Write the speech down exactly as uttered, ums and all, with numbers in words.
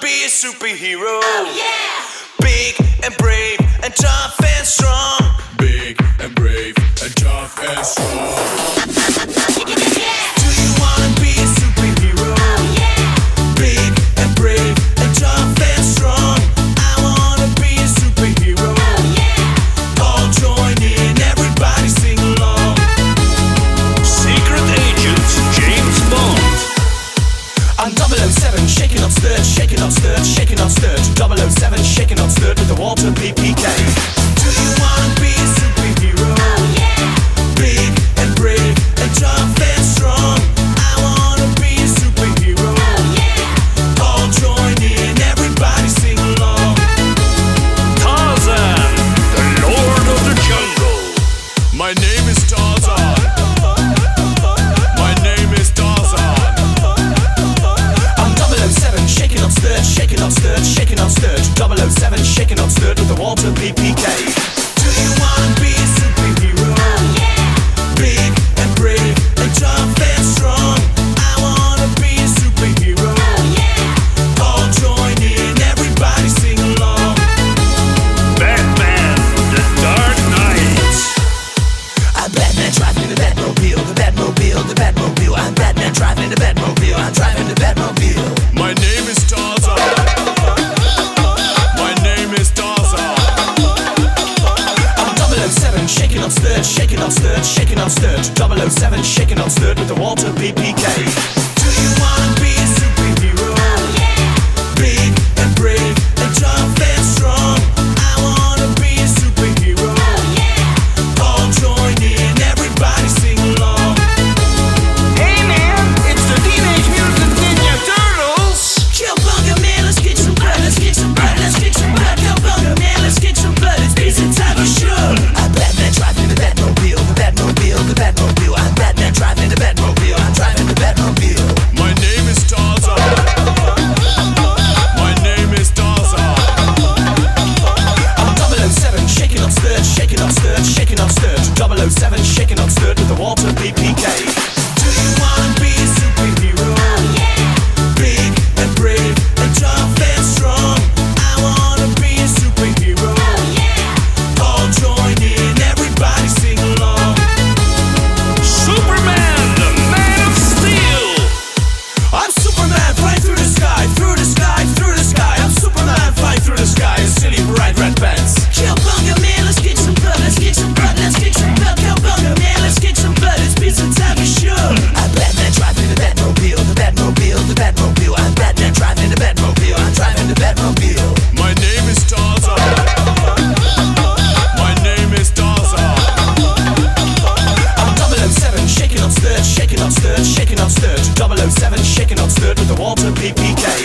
be a superhero. Oh yeah! Big and brave and tough and strong. Big and brave and tough and strong. Yeah! Do you wanna be a superhero? Oh yeah! Big and brave and tough and strong. I wanna be a superhero. Oh yeah! All join in, everybody sing along. Secret Agent James Bond. I'm double oh seven, shaking up stirred, shaking up stirred, shaking up stirred. double oh seven, shaking up stirred with the Walter B P K. Do you wanna be a superhero? Oh yeah! Big and brave and tough and strong. I wanna be a superhero. Oh yeah! All join in, everybody sing along. Tarzan, the Lord of the Jungle. My name is Tarzan. My name is Tarzan. I'm double oh seven, shaking up stirred, shaking up stirred, shaking up stirred. double oh seven, shaking up stirred with the Walter B P K. Do you wanna be a superhero? Oh yeah! Big and brave and tough and strong. I wanna be a superhero. Oh yeah! All join in, everybody sing along. Batman, the Dark Knight. I'm Batman driving the Batmobile, the Batmobile, the Batmobile. I'm Batman driving the Batmobile, I'm driving the Batmobile. My name is Tarzan. My name is Tarzan. I'm double oh seven, shaking up stirred, shaking up stirred, shaking up stirred. double oh seven, shaking up stirred with the Walter B P K. Do you wanna be a superhero? Oh yeah! Big and brave and tough and strong. I wanna be a superhero. Oh yeah! All join in, everybody sing along. Hey man, it's the Teenage Mutant Ninja Turtles. Cowabunga man, let's kick some butt, let's kick some butt, let's kick some butt. Cowabunga man, let's kick some butt, it's pizza time for sure. I'm Batman driving the Batmobile, the Batmobile, the Batmobile. I'm Batman driving the Batmobile, I'm driving the Batmobile. My name is Tarzan. My name is Tarzan. I'm double oh seven, shaking up stirred, shaking up stirred, shaking up stirred. double oh seven, shaking up stirred with the Walter B P K. Do you wanna be a superhero? Big and brave and tough and strong. I wanna be a superhero. All join in, everybody sing along. Oh yeah! I'm double oh seven, shaking up stirred, shaking up stirred, shaking up stirred. double oh seven, shaking up stirred with the Walter B P K. Do you wanna be a superhero? Big and brave and tough and strong. I wanna be a superhero. All join in, everybody sing along. My name is Tarzan. Do you wanna be a superhero? Oh yeah! Big and brave and tough and strong. I wanna be a superhero. Oh yeah! All join in, everybody sing along. Superman, the Man of Steel. I'm Superman, flying through the sky, through the sky, through the sky. I'm Superman, flying through the sky in silly bright red pants. Cowabunga man, let's kick some butt, let's kick some butt, let's kick some butt. Cowabunga man, let's kick some butt, it's pizza time for sure. I'm Batman driving the Batmobile, the Batmobile, the Batmobile. I'm Batman driving the Batmobile, I'm driving the Batmobile. My name is Tarzan. My name is Tarzan. I'm double oh seven, shaking up stirred, shaking up stirred, shaking up stirred. double oh seven, shaking up stirred with the Walter B P K.